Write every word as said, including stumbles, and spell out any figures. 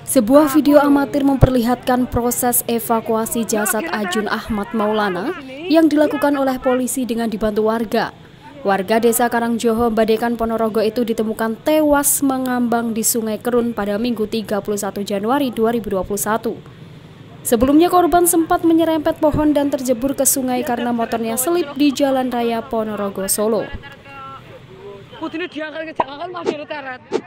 Sebuah video amatir memperlihatkan proses evakuasi jasad Ajun Ahmad Maulana yang dilakukan oleh polisi dengan dibantu warga. Warga desa Karangjoho, Badekan, Ponorogo itu ditemukan tewas mengambang di Sungai Kerun pada Minggu tiga puluh satu Januari dua ribu dua puluh satu. Sebelumnya korban sempat menyerempet pohon dan terjebur ke sungai karena motornya selip di Jalan Raya Ponorogo, Solo.